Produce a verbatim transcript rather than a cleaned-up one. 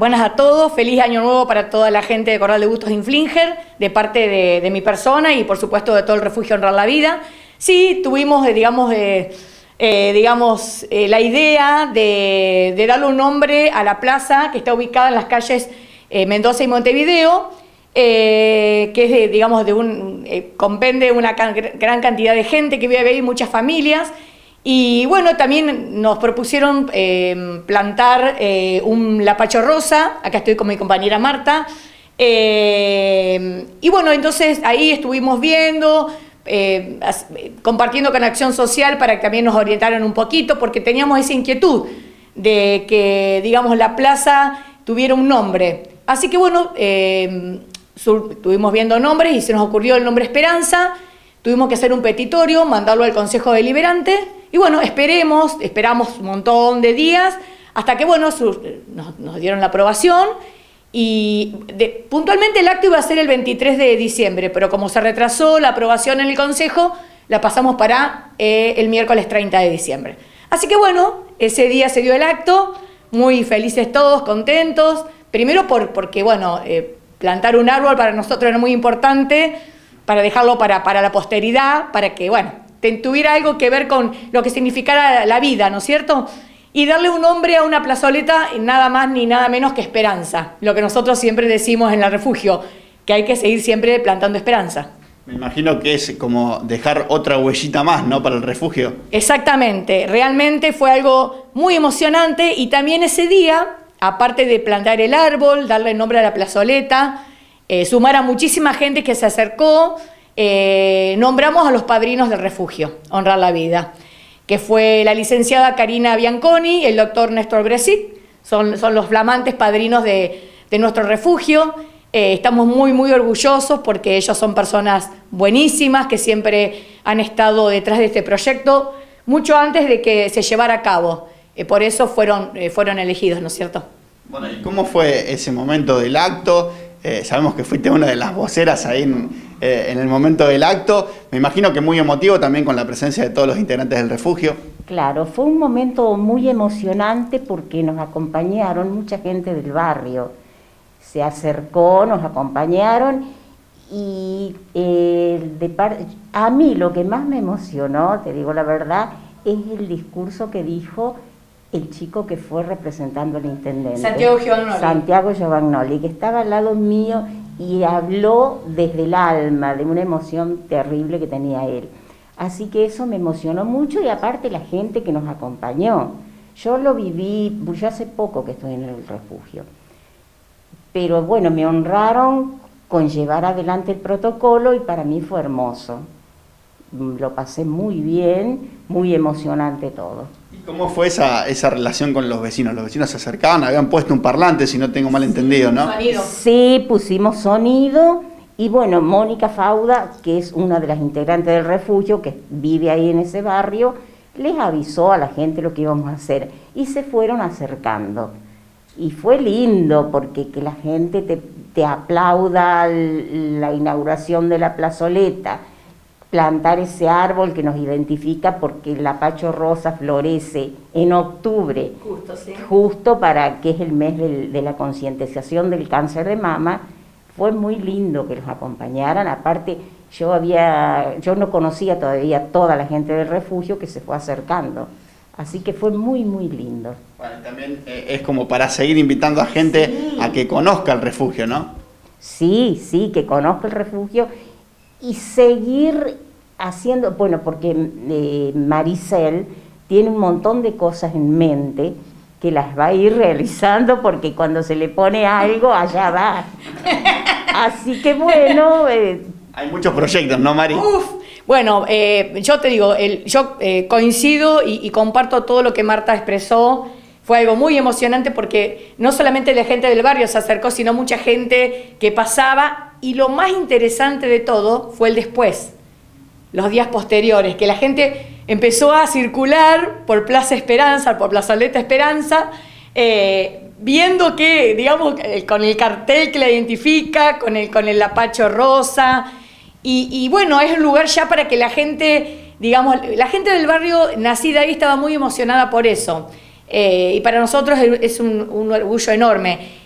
Buenas a todos, feliz año nuevo para toda la gente de Corral de Bustos Inflinger, de parte de, de mi persona y por supuesto de todo el refugio Honrar la Vida. Sí, tuvimos, eh, digamos, eh, eh, digamos eh, la idea de, de darle un nombre a la plaza que está ubicada en las calles eh, Mendoza y Montevideo, eh, que es, de, digamos, de un, eh, compende una can, gran cantidad de gente que vive ahí, muchas familias. Y bueno, también nos propusieron eh, plantar eh, un lapacho rosa, acá estoy con mi compañera Marta, eh, y bueno, entonces ahí estuvimos viendo, eh, compartiendo con Acción Social para que también nos orientaran un poquito, porque teníamos esa inquietud de que, digamos, la plaza tuviera un nombre. Así que bueno, eh, estuvimos viendo nombres y se nos ocurrió el nombre Esperanza, tuvimos que hacer un petitorio, mandarlo al Consejo Deliberante. Y bueno, esperemos, esperamos un montón de días, hasta que, bueno, su, nos, nos dieron la aprobación, y de, puntualmente el acto iba a ser el veintitrés de diciembre, pero como se retrasó la aprobación en el Consejo, la pasamos para eh, el miércoles treinta de diciembre. Así que bueno, ese día se dio el acto, muy felices todos, contentos, primero por, porque, bueno, eh, plantar un árbol para nosotros era muy importante, para dejarlo para, para la posteridad, para que, bueno, tuviera algo que ver con lo que significara la vida, ¿no es cierto? Y darle un nombre a una plazoleta, nada más ni nada menos que esperanza, lo que nosotros siempre decimos en el refugio, que hay que seguir siempre plantando esperanza. Me imagino que es como dejar otra huellita más, ¿no?, para el refugio. Exactamente, realmente fue algo muy emocionante, y también ese día, aparte de plantar el árbol, darle nombre a la plazoleta, eh, sumar a muchísima gente que se acercó. Eh, nombramos a los padrinos del refugio Honrar la Vida, que fue la licenciada Karina Bianconi, el doctor Néstor Bresic, son, son los flamantes padrinos de, de nuestro refugio. Eh, estamos muy muy orgullosos porque ellos son personas buenísimas que siempre han estado detrás de este proyecto mucho antes de que se llevara a cabo, eh, por eso fueron, eh, fueron elegidos, ¿no es cierto? Bueno, ¿y cómo fue ese momento del acto? Eh, sabemos que fuiste una de las voceras ahí en, eh, en el momento del acto. Me imagino que muy emotivo también con la presencia de todos los integrantes del refugio. Claro, fue un momento muy emocionante porque nos acompañaron mucha gente del barrio. Se acercó, nos acompañaron y eh, de par a mí lo que más me emocionó, te digo la verdad, es el discurso que dijo el chico que fue representando al intendente. Santiago Giovanoli. Santiago Giovanoli, que estaba al lado mío y habló desde el alma, de una emoción terrible que tenía él. Así que eso me emocionó mucho, y aparte la gente que nos acompañó. Yo lo viví, yo hace poco que estoy en el refugio, pero bueno, me honraron con llevar adelante el protocolo y para mí fue hermoso. Lo pasé muy bien, muy emocionante todo. ¿Cómo fue esa, esa relación con los vecinos? Los vecinos se acercaban, habían puesto un parlante, si no tengo mal entendido, ¿no? Sonido. Sí, pusimos sonido, y bueno, Mónica Fauda, que es una de las integrantes del refugio, que vive ahí en ese barrio, les avisó a la gente lo que íbamos a hacer, y se fueron acercando. Y fue lindo, porque que la gente te, te aplauda la inauguración de la plazoleta, plantar ese árbol que nos identifica, porque el lapacho rosa florece en octubre, justo, sí. justo para que es el mes del, de la concientización del cáncer de mama. Fue muy lindo que los acompañaran. Aparte, yo había, yo no conocía todavía toda la gente del refugio que se fue acercando, así que fue muy muy lindo. Bueno, también eh, es como para seguir invitando a gente sí. a que conozca el refugio, ¿no? Sí, sí, que conozca el refugio. Y seguir haciendo, bueno, porque eh, Maricel tiene un montón de cosas en mente que las va a ir realizando, porque cuando se le pone algo, allá va. Así que bueno... Eh, Hay muchos proyectos, ¿no, Mari? Uf, bueno, eh, yo te digo, el, yo eh, coincido y, y comparto todo lo que Marta expresó. Fue algo muy emocionante porque no solamente la gente del barrio se acercó, sino mucha gente que pasaba. Y lo más interesante de todo fue el después, los días posteriores, que la gente empezó a circular por Plaza Esperanza, por Plazoleta Esperanza, eh, viendo que, digamos, con el cartel que la identifica, con el, con el lapacho rosa, y, y bueno, es un lugar ya para que la gente, digamos, la gente del barrio nacida ahí estaba muy emocionada por eso. Eh, y para nosotros es un, un orgullo enorme.